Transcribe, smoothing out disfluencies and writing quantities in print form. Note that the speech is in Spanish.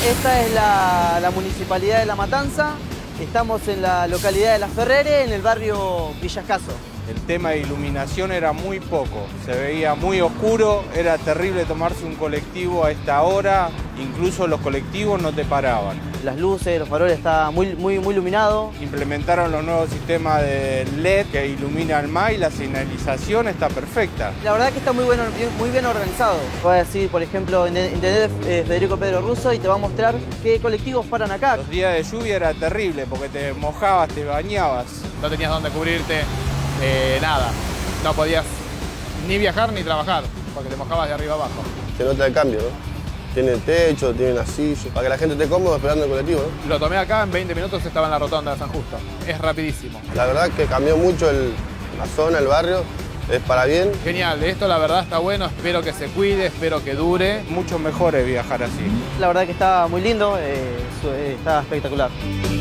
Esta es la Municipalidad de La Matanza. Estamos en la localidad de Las Ferreres, en el barrio Villascaso. El tema de iluminación era muy poco, se veía muy oscuro, era terrible tomarse un colectivo a esta hora, incluso los colectivos no te paraban. Las luces, los faroles está muy iluminado. Implementaron los nuevos sistemas de LED que iluminan más y la señalización está perfecta. La verdad que está muy bien organizado. Voy a decir, por ejemplo, Intendente Federico Pedro Russo y te va a mostrar qué colectivos paran acá. Los días de lluvia era terrible porque te mojabas, te bañabas. No tenías dónde cubrirte, nada. No podías ni viajar ni trabajar porque te mojabas de arriba abajo. Se nota el cambio, ¿no? Tiene techo, tiene una silla, para que la gente esté cómoda esperando el colectivo, ¿no? Lo tomé acá, en 20 minutos estaba en la rotonda de San Justo. Es rapidísimo. La verdad que cambió mucho la zona, el barrio, es para bien. Genial, esto la verdad está bueno, espero que se cuide, espero que dure. Mucho mejor es viajar así. La verdad que está muy lindo, está espectacular.